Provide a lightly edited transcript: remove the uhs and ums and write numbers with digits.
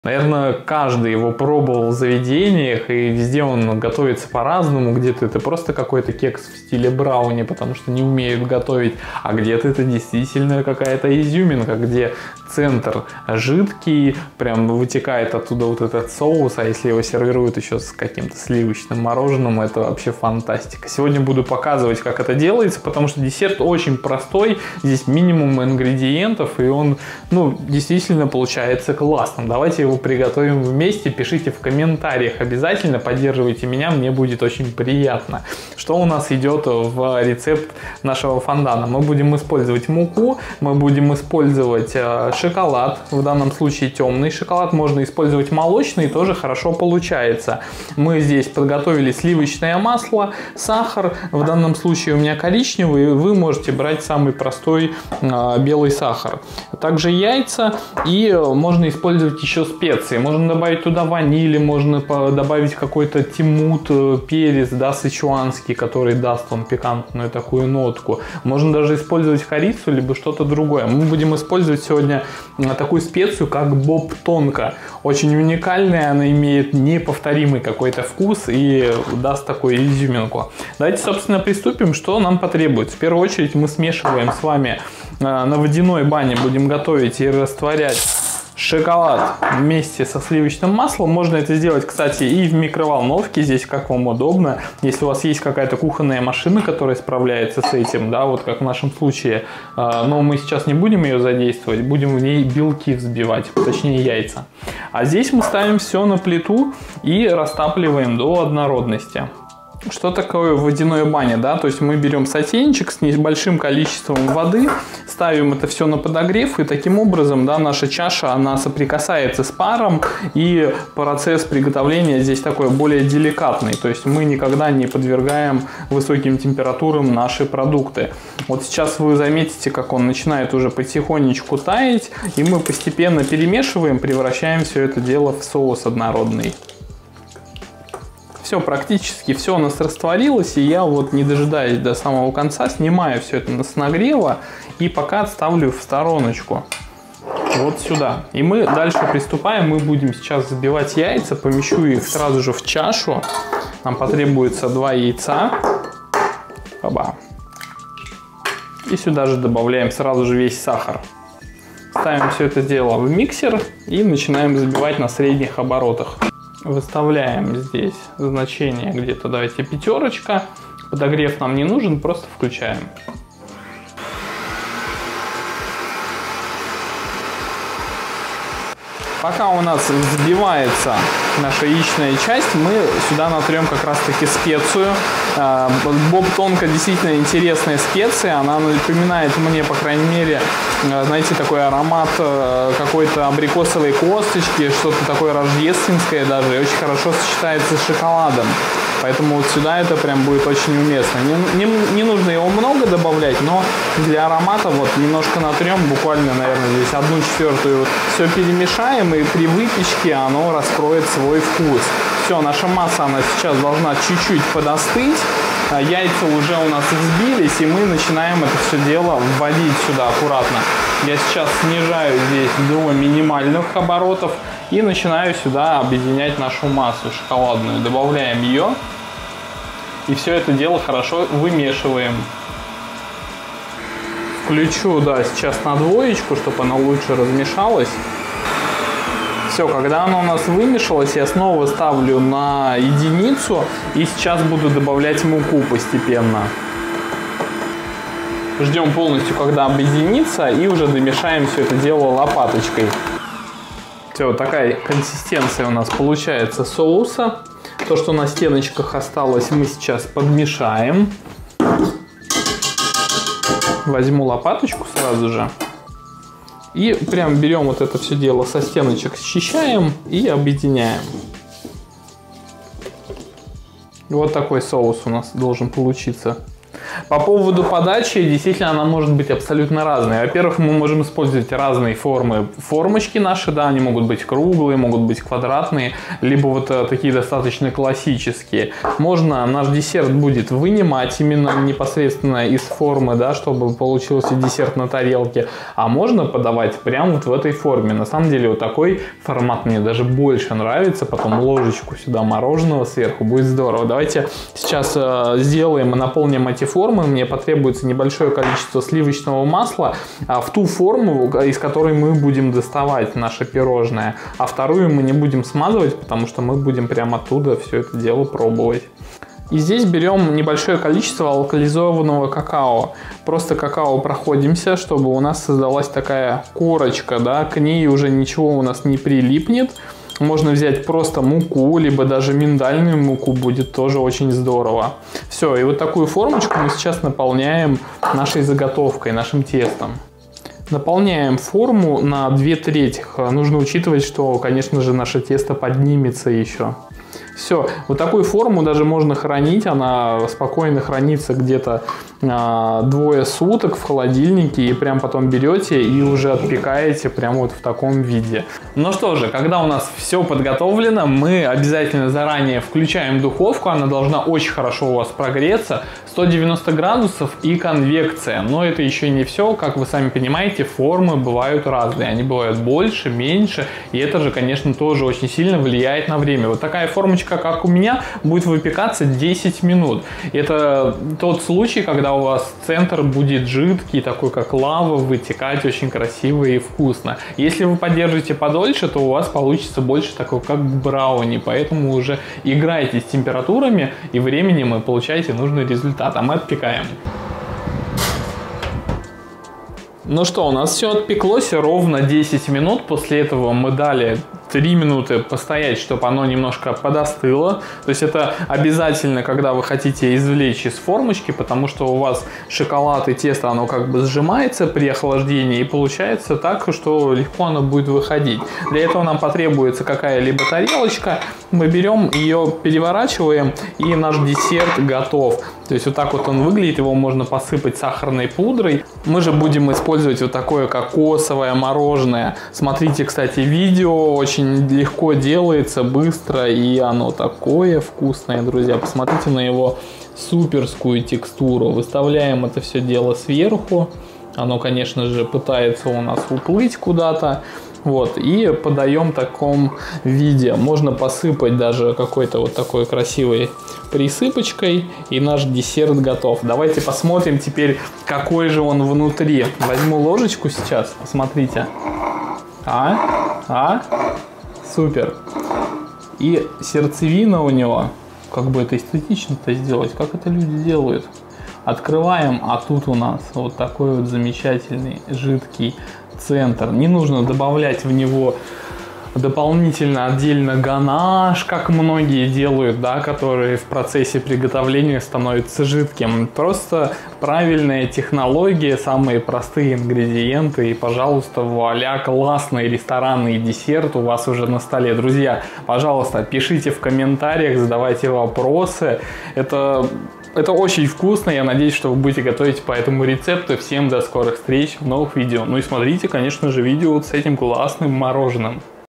Наверное, каждый его пробовал в заведениях, и везде он готовится по-разному. Где-то это просто какой-то кекс в стиле брауни, потому что не умеют готовить, а где-то это действительно какая-то изюминка, где центр жидкий, прям вытекает оттуда вот этот соус, а если его сервируют еще с каким-то сливочным мороженым, это вообще фантастика. Сегодня буду показывать, как это делается, потому что десерт очень простой, здесь минимум ингредиентов, и он, действительно получается классным. Давайте его приготовим вместе, пишите в комментариях обязательно, поддерживайте меня, мне будет очень приятно. Что у нас идет в рецепт нашего фондана? Мы будем использовать муку, мы будем использовать шоколад, в данном случае темный шоколад, можно использовать молочный, тоже хорошо получается. Мы здесь подготовили сливочное масло, сахар, в данном случае у меня коричневый, вы можете брать самый простой белый сахар. Также яйца, и можно использовать еще специи, можно добавить туда ванили, можно добавить какой-то тимут, перец, да, сычуанский, который даст вам пикантную такую нотку. Можно даже использовать корицу, либо что-то другое. Мы будем использовать сегодня такую специю, как боб-тонка. Очень уникальная, она имеет неповторимый какой-то вкус и даст такую изюминку. Давайте, собственно, приступим, что нам потребуется. В первую очередь мы смешиваем с вами на водяной бане, будем готовить и растворять шоколад вместе со сливочным маслом. Можно это сделать, кстати, и в микроволновке, здесь как вам удобно. Если у вас есть какая-то кухонная машина, которая справляется с этим, да, вот как в нашем случае, но мы сейчас не будем ее задействовать, будем в ней белки взбивать, точнее яйца. А здесь мы ставим все на плиту и растапливаем до однородности. Что такое водяная баня, да? То есть мы берем сотейничек с небольшим количеством воды, ставим это все на подогрев, и таким образом, да, наша чаша, она соприкасается с паром, и процесс приготовления здесь такой более деликатный. То есть мы никогда не подвергаем высоким температурам наши продукты. Вот сейчас вы заметите, как он начинает уже потихонечку таять, и мы постепенно перемешиваем, превращаем все это дело в соус однородный. Все, практически все у нас растворилось, и я вот, не дожидаясь до самого конца, снимаю все это с нагрева и пока отставлю в стороночку. Вот сюда. И мы дальше приступаем, мы будем сейчас забивать яйца, помещу их сразу же в чашу. Нам потребуется 2 яйца. Оба. И сюда же добавляем сразу же весь сахар. Ставим все это дело в миксер и начинаем забивать на средних оборотах. Выставляем здесь значение где-то, давайте, 5. Подогрев нам не нужен, просто включаем. Пока у нас взбивается наша яичная часть, мы сюда натрем как раз таки специю. Боб-тонка действительно интересная специя, она напоминает мне, по крайней мере, знаете, такой аромат какой-то абрикосовой косточки, что-то такое рождественское даже, и очень хорошо сочетается с шоколадом. Поэтому вот сюда это прям будет очень уместно. Не нужно его много добавлять, но для аромата вот немножко натрем, буквально, наверное, здесь 1/4. Все перемешаем, и при выпечке оно раскроет свой вкус. Все, наша масса, она сейчас должна чуть-чуть подостыть. Яйца уже у нас взбились, и мы начинаем это все дело вводить сюда аккуратно. Я сейчас снижаю здесь до минимальных оборотов и начинаю сюда объединять нашу массу шоколадную. Добавляем ее и все это дело хорошо вымешиваем. Включу, да, сейчас на 2, чтобы оно лучше размешалось. Все, когда оно у нас вымешалось, я снова ставлю на 1 и сейчас буду добавлять муку постепенно. Ждем полностью, когда объединится, и уже домешаем все это дело лопаточкой. Все, вот такая консистенция у нас получается соуса. То, что на стеночках осталось, мы сейчас подмешаем. Возьму лопаточку сразу же. И прям берем вот это все дело со стеночек, счищаем и объединяем. Вот такой соус у нас должен получиться. По поводу подачи, действительно, она может быть абсолютно разной. Во-первых, мы можем использовать разные формы. Формочки наши, да, они могут быть круглые, могут быть квадратные, либо вот такие достаточно классические. Можно, наш десерт будет вынимать именно непосредственно из формы, да, чтобы получился десерт на тарелке. А можно подавать прямо вот в этой форме. На самом деле, вот такой формат мне даже больше нравится. Потом ложечку сюда мороженого сверху, будет здорово. Давайте сейчас сделаем и наполним эти формы. Мне потребуется небольшое количество сливочного масла в ту форму, из которой мы будем доставать наше пирожное. А вторую мы не будем смазывать, потому что мы будем прямо оттуда все это дело пробовать. И здесь берем небольшое количество алкализованного какао. Просто какао проходимся, чтобы у нас создалась такая корочка, да, к ней уже ничего у нас не прилипнет. Можно взять просто муку, либо даже миндальную муку, будет тоже очень здорово. Все, и вот такую формочку мы сейчас наполняем нашей заготовкой, нашим тестом. Наполняем форму на 2/3. Нужно учитывать, что, конечно же, наше тесто поднимется еще. Все, вот такую форму даже можно хранить, она спокойно хранится где-то 2 суток в холодильнике, и прям потом берете и уже отпекаете прямо вот в таком виде. Ну что же, когда у нас все подготовлено, мы обязательно заранее включаем духовку, она должна очень хорошо у вас прогреться, 190 градусов и конвекция. Но это еще не все, как вы сами понимаете, формы бывают разные, они бывают больше, меньше, и это же, конечно, тоже очень сильно влияет на время. Вот такая формочка, как у меня, будет выпекаться 10 минут. Это тот случай, когда у вас центр будет жидкий, такой как лава, вытекать очень красиво и вкусно. Если вы подержите подольше, то у вас получится больше такой как брауни, поэтому уже играйте с температурами и временем и получаете нужный результат, а мы отпекаем. Ну что, у нас все отпеклось ровно 10 минут. После этого мы дали 3 минуты постоять, чтобы оно немножко подостыло. То есть это обязательно, когда вы хотите извлечь из формочки, потому что у вас шоколад и тесто, оно как бы сжимается при охлаждении, и получается так, что легко оно будет выходить. Для этого нам потребуется какая-либо тарелочка. Мы берем ее, переворачиваем, и наш десерт готов. То есть вот так вот он выглядит, его можно посыпать сахарной пудрой. Мы же будем использовать вот такое кокосовое мороженое. Смотрите, кстати, видео, очень легко делается, быстро, и оно такое вкусное, друзья. Посмотрите на его суперскую текстуру. Выставляем это все дело сверху. Оно, конечно же, пытается у нас уплыть куда-то. Вот, и подаем в таком виде. Можно посыпать даже какой-то вот такой красивой присыпочкой, и наш десерт готов. Давайте посмотрим теперь, какой же он внутри. Возьму ложечку сейчас, посмотрите. Супер. И сердцевина у него, как бы это эстетично-то сделать, как это люди делают. Открываем, а тут у нас вот такой вот замечательный жидкий центр. Не нужно добавлять в него дополнительно отдельно ганаш, как многие делают, да, которые в процессе приготовления становятся жидким. Просто правильная технология, самые простые ингредиенты, и, пожалуйста, вуаля, классный ресторанный десерт у вас уже на столе. Друзья, пожалуйста, пишите в комментариях, задавайте вопросы. Это очень вкусно, я надеюсь, что вы будете готовить по этому рецепту. Всем до скорых встреч в новых видео. Ну и смотрите, конечно же, видео вот с этим классным мороженым.